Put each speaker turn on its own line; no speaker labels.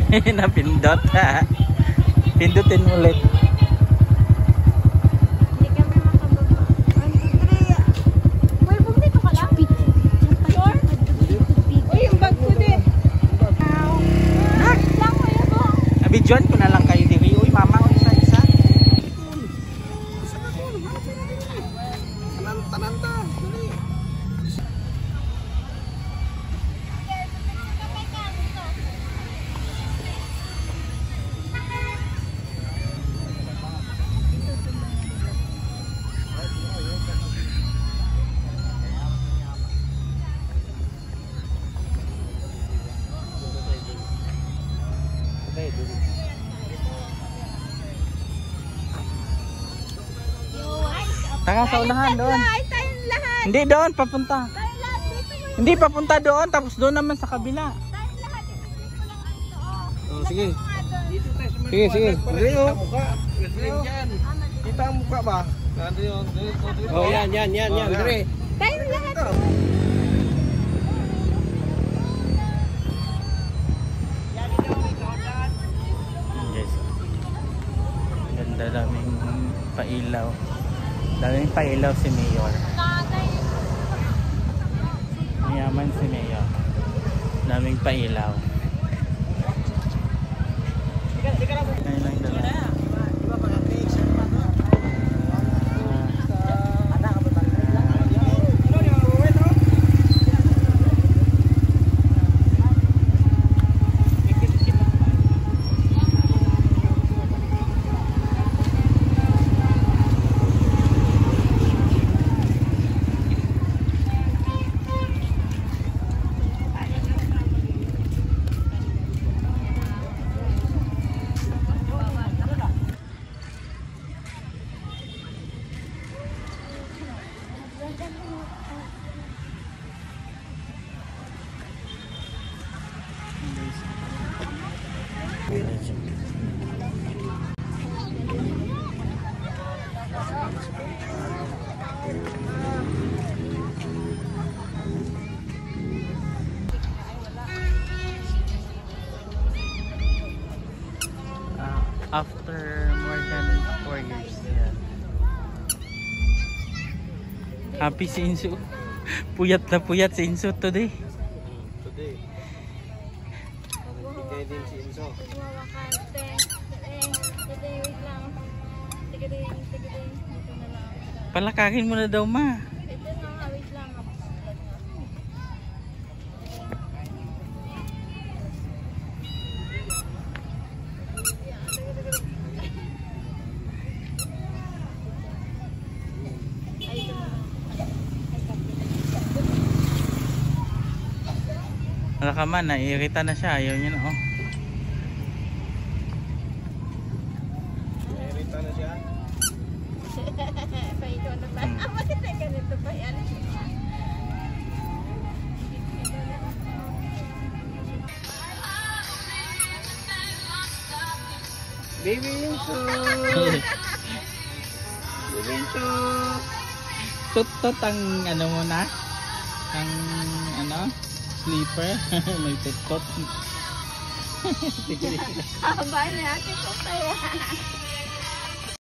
Napindot ha. Pindutin ulit.
Hindi kami makababa. 1, 2, 3. Well, bumito ka lang? Sure? Uy, yung bag ko din. Lang ko yun po.
Abidyon ko na lang kayo diri. Uy, mama, isa-isa.
Tananta.
Taka sa unahan doon.
Tayong lahat.
Hindi doon, papunta.
Tayong lahat. Dito mo yun.
Hindi, papunta doon. Tapos doon naman sa kabila.
Tayong lahat. Dito mo lang ito.
Oh, sige.
Dito tayo sa
Sige, sige. Dito.
Kita ang mukha ba?
Oh, yan. Dire.
Tayong lahat.
Yes. Ganda daming pailaw. Daming pailaw si Mayor. Mayaman si Mayor. Daming pailaw. Ngayon lang dala. After more than 4 years. Yeah. Happy si Enzo. Puyat na puyat si Enzo today.
Today. Bigay din si Enzo.
Wakante. Wait lang. Tigading. Dito na lang.
Palakakin mo na daw, ma.
Ito na, wait lang.
Wala ka man, naiirita na siya. Ayaw niya na, oh.
Irita na siya.
Paito na ba? Bakit na ganito pa yan?
Baby Enzo. Baby Enzo.
Tutot ang ano mo na? Ang ano? Sleeper. May tutot.
Haba na. Ito pa yan.